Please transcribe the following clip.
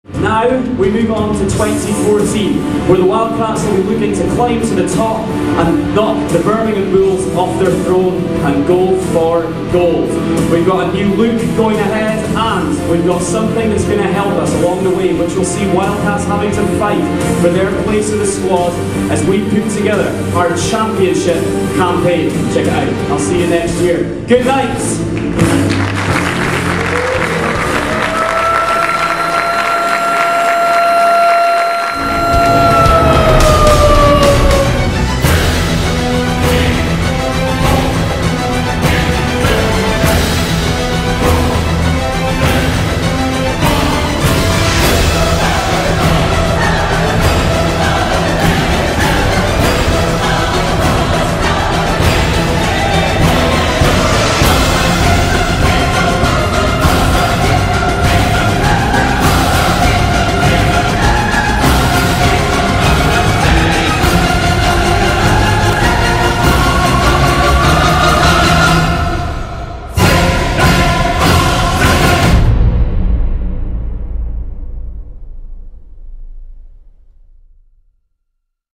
Now we move on to 2014, where the Wildcats will be looking to climb to the top and knock the Birmingham Bulls off their throne and go for gold. We've got a new look going ahead, and we've got something that's going to help us along the way, which will see Wildcats having to fight for their place in the squad as we put together our championship campaign. Check it out. I'll see you next year. Good night.